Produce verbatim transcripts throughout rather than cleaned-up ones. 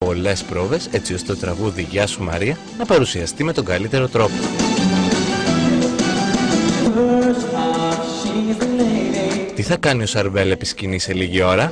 πολλές πρόβες έτσι ώστε το τραγούδι «Γεια σου Μαρία» να παρουσιαστεί με τον καλύτερο τρόπο. Τι θα κάνει ο Σαρμπέλ επί σκηνή σε λίγη ώρα?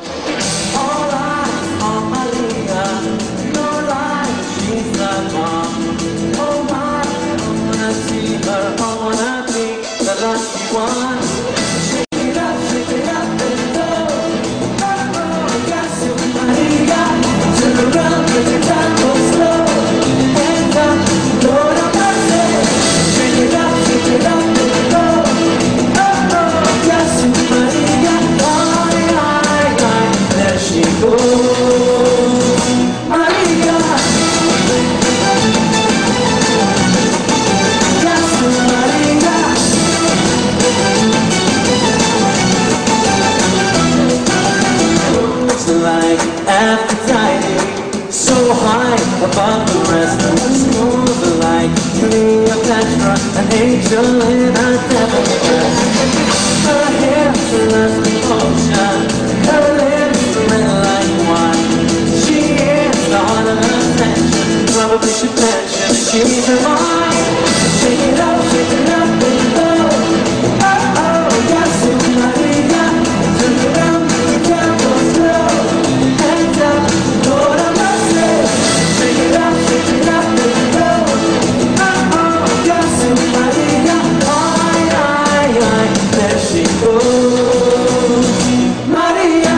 Above the rest, smooth like Cleopatra, an angel in a devil's dress. Her hair is the ocean, her lips red like wine. She is the heart of attention, probably should mention she's mine. Shake it up, shake it up and go. Oh oh, yes, Maria. Turn around, make the tempo slow. Hands up, Lord of mercy. Shake it up, shake it up and go. Oh oh, yes, Maria. Ay, ay, ay, there she goes, Maria.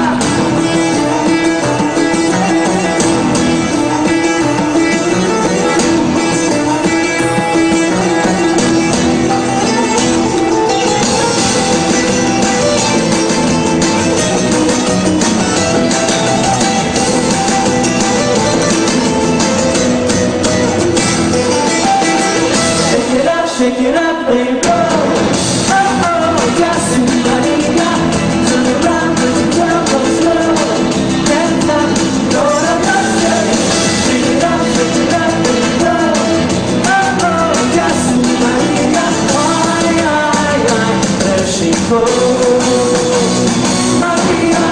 Shake it up, baby. Oh, oh, yes, Maria. Turn around, let the tempo slow. Hands up, Lord of mercy. Shake it up, shake it up, baby. Oh, oh, yes, Maria. Ay, ay, ay, there she goes, Maria.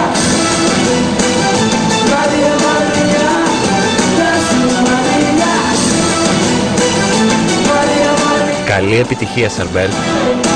Maria, Maria. Yes, Maria. Καλή επιτυχία, Σαρμπέλ.